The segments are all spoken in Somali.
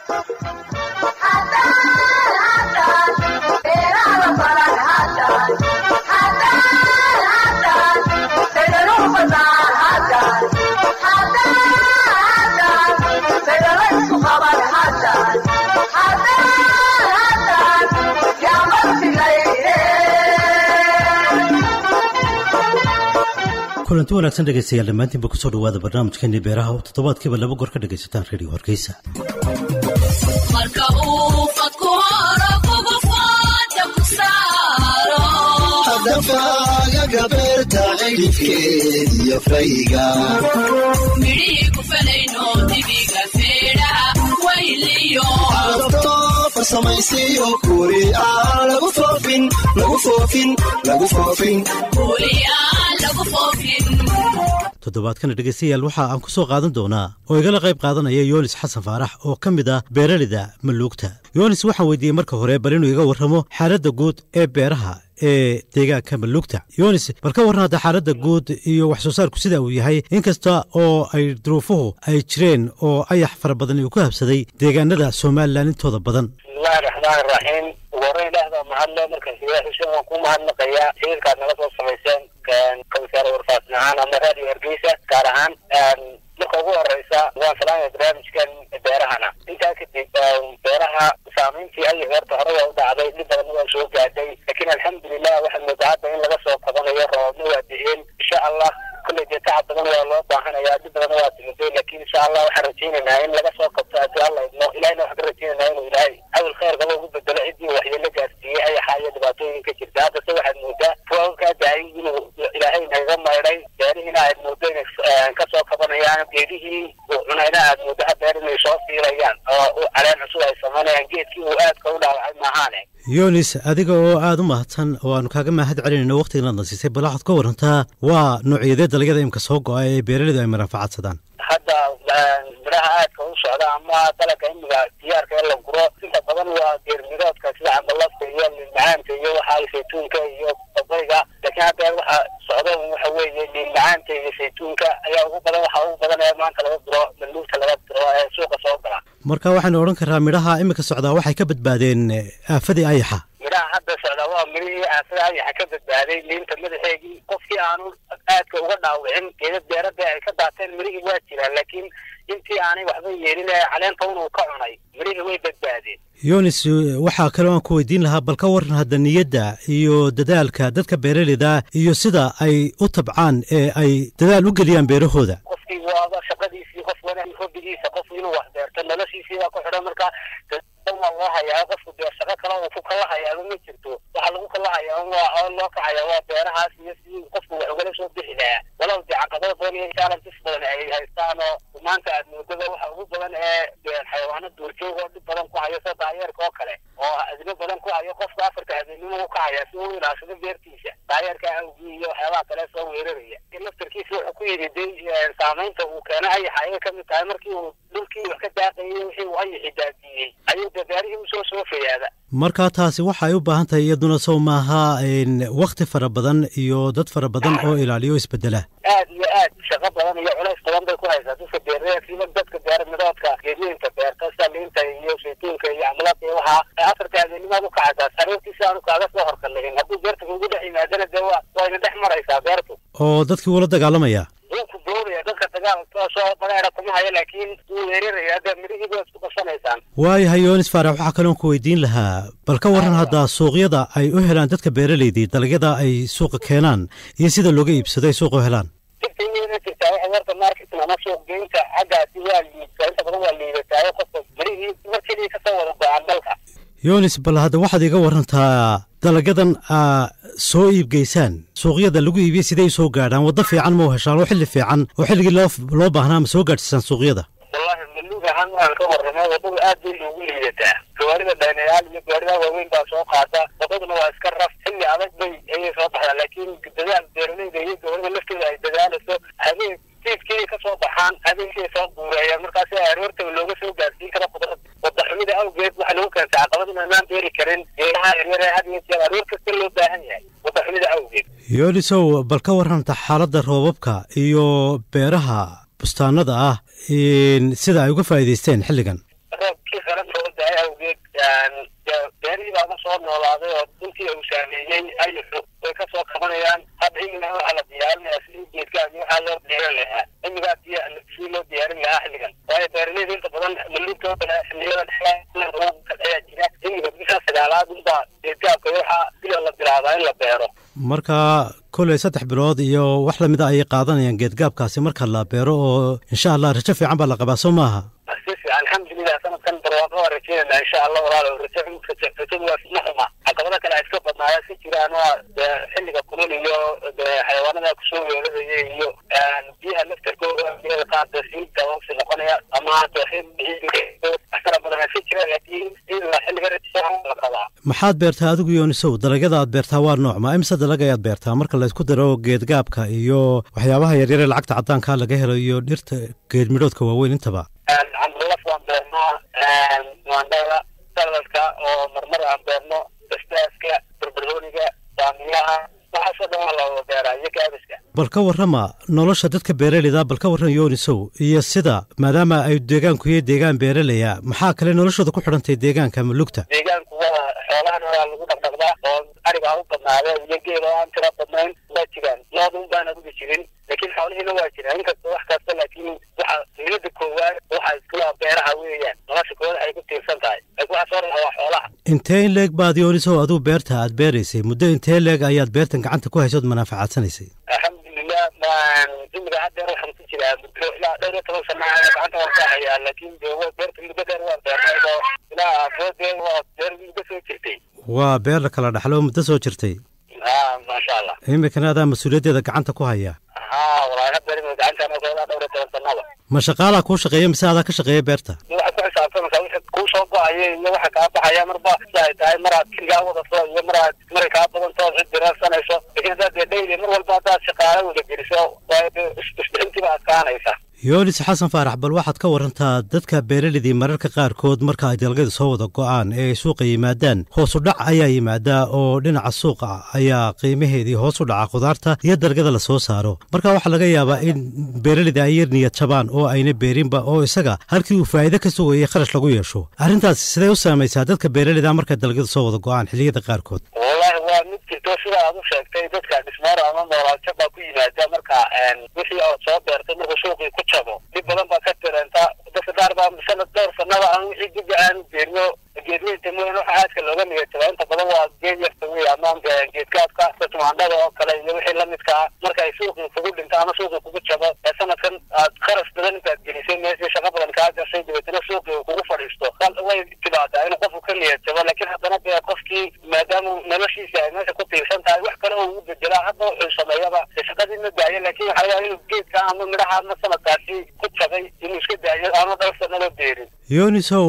kulanti wanaagsan dhegaystayaal dhammaantiinba ku soo dhawaada barnaamijkeennii beeraha oo toddobaadkiiba 2 goor ka dhagaysataan radio Hargeysa. Marka uu fadku horo kugu faata ku saaro hadafaaga beerta cilifkeed iyo fayga midhii ku falayno dibiga feedha wayliyo afto samaysiyo kuri lagu foofin toddobaadkan dhegaystayaal waxa aan ku soo qaadan doonaa oo igala qayb qaadanaya Yoonis Xasan Faarax oo ka mid ah beeraleyda Maluugta. Yoonis waxaan weydiiyay marka hore bal inuu iga warramo xaaladda guud ee beeraha ee deegaanka Maluugta. Yoonis bal ka warran xaaladda guud iyo wax soo saarku sida uu yahay inkasta oo ay duruufuhu ay jireen oo ayax fara badan uu ku habsaday deegaanada Soomaaliland intooda badan. Bismillahir Rahmaanir Rahiim. Waraynaada mahadle marka Xuseen waan ku mahadnaqayaa xilka naga soo sameeyeen كوثر ورفاتنا أنا مرادي هرجيسة كارهان لقوة الرئيسة وانسلام إبراهيم كان بيرهنا أنت أكيد بيرها سامين في أي غير تهرب أو دعوة نبغى نقول شو قاعدين لكن الحمد لله واحد متعب إن لقى صوت قضاء يرى نودين إن شاء الله كل جت تعب بدنا الله ضحنا يا جد بدنا نودين لكن إن شاء الله وحرتين إن لقى صوت قضاء الله إنه إلهنا وحرتين إنه إلهي أول خير قبل وجود الدلعي وحي اللي جالسين أي حاجة دباتين كتير ده بس واحد مودة فوق كداعي إلهي نظام مايري يعني هنا المودين كسر قضاء يعني بيده وعنينا المودة بيرن يشوف في ريان على نسوة السمانة جيت كي وقت كولا معانا Yoonis adiga oo aad u mahadsan oo aanu kaaga mahad celinayno waqtiga la siisay bal waxaad ka warantaa waa noocyada dalagyada imka soo go'ay ee beeraleydu ay manfaacadsadaan hadda biraha aad ka u socda ama dalka imiga diyaarka la guro inta badan waa geermiroodka sida cambalafta iyo macaanka iyo waxa ay saytuunka iyo babayga laakiin hadda waxa socda waxa weeye macaanka iyo saytuunka ayaa ugu badan waxa ugu badan ee maanta laga guro Maluugta laga guro ee suuqa soo gala marka waxaan oran karaa midhaha imika socda waxay ka badbaadeen aafadii ayaxa midhaha hadda socda waa midhii aafada ayaxa ka badbaaday liinta madaxeegii qofkii aanu aadka uga dhaawicin geedad beerada ay ka daateen midhii waa jiraan laakiin intii aanay waxba yeelin caleenta uu ka cunay midhii way badbaadeen Yoonis waxa kale oo ku weydiin lahaa bal ka waran hadda niyadda iyo dadaalka dadka beeraleyda iyo sida ay u tabcaan ee ay dadaal u geliyaan beerahooda qofkii waa shaqadiisii qof wanaag hobbigiisa qof inuu wax beerto noloshiisii waa ku xidhan marka الله يا قف بشغل كلام وفوق الله يا ما جرتو وحلو الله يا الله كعيا وبيرها سياسي قف ولا شو بحلا ولو دي عقبات بني كان تفضل اي هيستانو وما انت كذا وحو بدن الحيوانات دوركي ودي بدن ku hayo daayar ko kale oo adina badan ku hayo qof Afrika adinimo ku hayo soo ilaashada beertiisa daayarka iyo waxyaabo kale soo weeraraya laftarkiisa wuxuu ku yidhi saameynta uu keenay ay xaye ka mid tahay markii uu dhulkii wax ka daaqayay wixii uu ay xidaadiyay ayuu beerihii soo feeyada marka taasi waxa ay u baahan tahay iyaduna soo maaha in waqti fara badan iyo dad fara badan oo ilaaliyo isbedela aad iyo aad shaqo badan iyo culays badan bay ku haysaa dadka beeraleyda dadka beermidoodka geedinta beerta saliinta iyo saytuunka iyo amlaadka waxa Afrika adinimadu ka cadaa sarifkiisa aanu kaaga soo horkalin haddii beerta ugu dhex yimaadana waa ina dhex maraysaa beertu oo dadkii wala dagaalamaya ku dooraya dadka dagaalka soo bareera kuma hayo laakiin uu weeraraya hadda midhiga isku qabsanaysaan waayahay Yoonis Faarax waxa kale oo ku weydiin lahaa bal ka waran hadda suuqyada ay u helaan dadka beeraleyda dalagyada ay suuqa keenaan iyo sida looga iibsado ay suuqa u helaan warta market ama suuq geynta xagga diwaalki inta badan waa liidataa qofka midhii markii ka soo wada baahan dalka Yoonis bal hadda waxaad iga warantaa dalagyadan soo iibgeysaan suuqyada lagu iibiyo sidee soo gaadhaan wada fiican ma heshaan oo xilli fiican oo xilligii loo baahnaa ma soo gaadhsan suuqyada wallahi Maluugta aan ka warramay wadada aad bay ugu liidataa gawaarida dhanayaal iyo gawaarida waaweyn baa soo qaata wadaduna waa iska raf xilli adag bay ay soo baxdaa laakiin dadaal beeraleyda iyo gawaarida lafteeda ay dadaalayso habeen tiifkii ka soo baxaan habeenkii soo guureeyaan markaas aroorta looga soo gaarsiin karo qudrad wadaxumida awgeed waxa lagu keentaa caqabad inaan beeri karin geedaha yaryar ee hadii aroor kasta loo baahan yahay wadaxumida awgeed Yoonisow bal ka waran xaaladda roobabka iyo beeraha bustaanada ah in sida ay uga faa'iideysteen xilligan roobkii qaran awgeed beerihii baa kasoo noolaaday oo dhulkii uu saameeyey ayuxu way kasoo kabanayaan. hadda imiga waxaa la diyaarinayaa sidii geedkaasi waxaa loo diyaarin lahaa imigaa sidii loo diyaarin lahaa xilligan. waayo beeraleyda inta badan maluubka xilliyada dhexda ayaa jira. imiga bisha sagaalaad unbaa geedgaabka waxaa sida la bilaabaa in la beero. marka koley 3 bilood iyo wax lamid ah ay qaadanayaan geedgaabkaasi marka la beero oo insha Allah rajo fiican baa la qabaa soo maaha. alxamdulilah sanadkan barwaaqo waa rajeynaa insha Allah walaalo rajadu waa fiicnaa. caqabada kale ay iska badnaayeen si jiraan waa xilliga kulul iyo xayawaanada kusoo weeraraya iyo biyaha laftarkooda biyaha qaada siinta waqti noqonaya ama tooxin biyaha badan si jiraan laakiin xilliga rajada la qabaa. maxaad beertaa adigu Yoonisow? dalagyada aad beertaa waa nooc ma imsa dalag ayaad beertaa marka la isku daro geedgaabka iyo waxyaabaha yaryar ee lacagta cadaanka laga helo iyo dhirta geed midhoodka waaweyn intaba? waandada saladka oo marmar aan beerno basbaaska barbarooniga baamiyaha waxaasoo dhan waa loo beeraa iyo gaabiska. bal ka warrama nolosha dadka beeraleyda bal ka warran Yoonisow iyo sida maadaama ay deegaanku yahay deegaan beeralaya maxaa kale noloshooda ku xidhantay deegaanka malugta? deegaanku waa xoolahan waa lagu dhaqdhaqdaa oo ariga u badnaada iyo geela aan tira badnayn waa jiraan. loodun baana uga jirin laakiin xoolihiina waa jiraan inkastoo wax kasta laakiin waxa muhiimada koowaad waxa iskula beeraha weeyaan nolosha koowaad ay ku tiirsan tahay. laakiin waxa soo raacaa waa xoolaha. intee in leeg baad Yoonisow aduu beerta aad beeraysay muddo intee leeg ayaad beertan gacanta ku haysood manaafacadsanaysay? alxamdulilah imiga hadda waxaan ku jiraa muddo ilaa 12 sano gacanta waan ka hayaa laakiin beerta muddo dheer waan beertay oo ilaa beer muddo soo jirtay. waa beer la kala dhaxlo muddo soo jirtay. maasha Allah. imikana adaa mas-uuliyaddeeda gacanta ku haya. walaal hadda gacanta aan ku hayaa 12 sano. ma shaqaalaha kuu shaqeeya mise adaa ka shaqeeya beerta? waxa ku xisaabtamaya wixii kuu soo go'aya iyo waxa kaa baxaya marba ay tahay maraad kiligaa wadato iyo maraad kaa badanto cid diraasanayso. laakiin hadda dhayli mar walba hadaad shaqaale wada geliso waa isbixintiba adkaanaysa. Yoonis xasan faarax bal waxaad ka warantaa dadka beeraleyda mararka qaarkood marka ay dalagyada soo wada go'aan ee suuqa yimaadaan hoos u dhac ayaa yimaada oo dhinaca suuqa ayaa qiimaheedii hoos u dhaca khudaarta iyo dalagyada la soo saaro. marka waxa laga yaabaa in beeraleyda ay yar niyad jabaan oo ayna beerinba oo isaga halkii uu faa'iido ka sugayay kharash lagu yeesho. arrintaas sidee u saamaysaa dadka beeraleyda marka dalagyada soo wada go'aan xilliyada qaarkood? wallahi waa mid jirto sida aad u sheegtay dadka dhismaar ama mooraalka baa ku yimaada marka wixii aad soo beertay marka suuqii ku jabo dib badan baa ka tireenta. dadka qaar baa sanad dhowr sanada aan wixii dib aan beerno geedweynta mooyaan waxa aadka looga niyadjaba inta badan waa geed yarta wey ama geedgaabka tumaandhada oo kale iyo wixii lamidka ah marka ay suuqii kugu dhinto ama suuqii kugu jabo sanadkan aad kharash badan intaad gelisay meeshii shaqo badan kaa gashay dabeetana suuqii uu kugu fadhiisto way timaadaa inuu qofku ka niyadjabo. laakiin haddana dee qofkii maadaama noloshiisa ay meesha ku tiirsan tahay wax kale oo ugu bedelaa hadda wuxuu sameeyaba shaqadii ma daayo laakiin waxaa laga inuu geedka ama midhaha ama sanadkaasi ku jabay inuu iska daayo ama dhowr sanado beerin. Yoonisow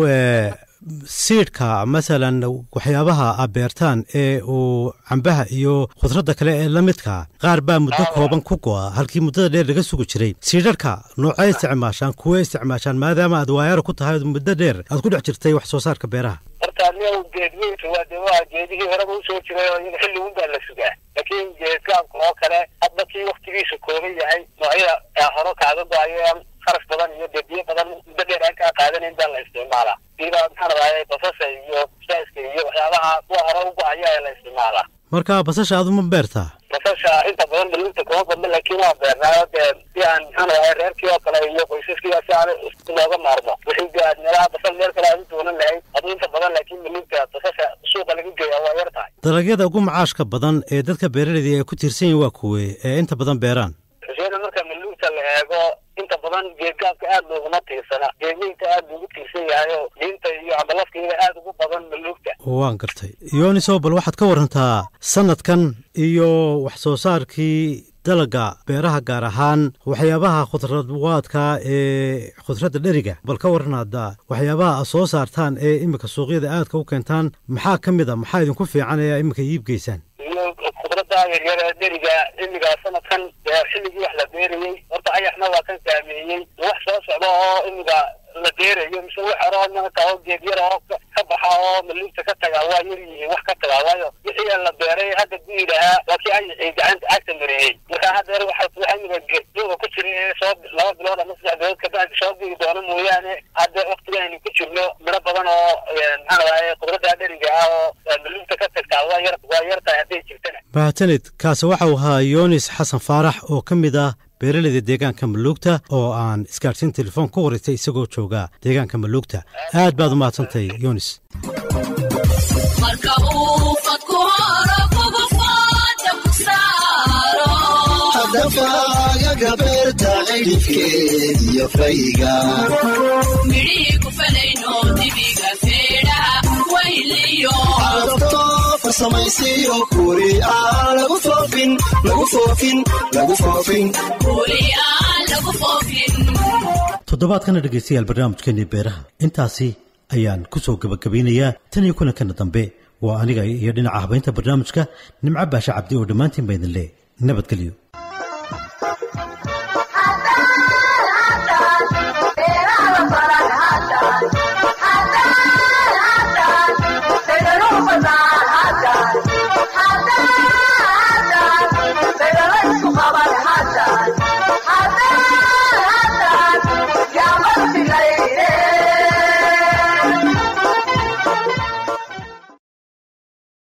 siidhka masalan waxyaabaha aad beertaan ee uu cambaha iyo khudradda kale ee la midka qaar baa muddo kooban ku go'a halkii muddada dheer laga sugi jiray. siidharka noocay isticmaashaan kuwee isticmaashaan maadaama aad waayaro ku tahay muddo dheer aad ku dhex jirtay wax soo saarka beeraha? horta aniga geedweynka waa geedihii horeba u soo jiray oo iyaga xilli un baa la sugaa. laakiin geedgaabka oo kale hadda kii waktigiisu kooban yahay noocyada hore kaaga go'ayo kharash badan iyo debiye badan muddo dheer aan kaa qaadanayn baa la isticmaalaa. sida maxaan raayay basasha iyo basbaaska iyo waxyaabaha kuwa hore u go'aya ee la isticmaalaa. marka basasha aad uma beertaa? basasha inta badan maluunta kuma badna laakiin waa beernaayo dee si aan maxaan raayay reerkii oo kale iyo qoysaskii si aan looga maarmo wixii dee aad meelaha basal meel kale aad u doonan lahayd aduu inta badan laakiin maluunta basasha suuqa laga geeya waa yar tahay. dalagyada ugu macaashka badan ee dadka beeraleyda ay ku tiirsan yihiin waa kuwe ee inta badan beeraan? xuseena marka maluunta la eego inta badan geedgaabka aad looguma tiirsana geedweynta aad loogu tiirsan yahay oo diinta iyo cambalafkeeda aad ugu badan maluugta. waan gartay. Yoonisow bal waxaad ka warantaa sanadkan iyo wax soo saarkii dalaga beeraha gaar ahaan waxyaabaha khudradwaadka ee khudradda dheriga bal ka waranaada waxyaabaha aad soo saartaan ee imika suuqyada aadka u keentaan maxaa ka mid a maxaa idinku fiican ee imika iib geysaan? khudradda yaryar ee dheriga imiga sanadkan xilligii wax la beerayey horta ayaxna waa kan saameeyey wax soo socda oo imiga la beerayo mise wax hore oo geed yar oo ka baxa oo maluunta ka tagaa waa yar yihiin wax ka tagaa waayo wixii la beeray hadda guidahaa waa kii ay gacanta cagta mariyey. marka hadda waxa imiga geedduuga ku jira ee soo 2 bilood ama 3 bilood ka bacdi soo bigi doono mooyaane hadda waqtiga aynu ku jirno midho badan oo mahadsanid kaasi waxa uu ahaa yoonis xasan faarax oo ka mid ah beeraleyda deegaanka maluugta oo aan isgaarsiin telefoon ku wareystay isagoo jooga deegaanka maluugta aad baad u mahadsantahay yoonis dafaaga beerta cidhifkeed iyo fayga midhii ku falayno dibiga feedha wayliyo carabto farsamaysiyo kuuri aan lagu foofin toddobaadkana dhegaystayaal barnaamijkeennii beeraha intaasi ayaan ku soo gabagabaynayaa tan iyo kulankana dambe waa aniga iyo dhinaca habaynta barnaamijka nimco baashe cabdi oo dhammaantiin ba idin leh nabadgelyo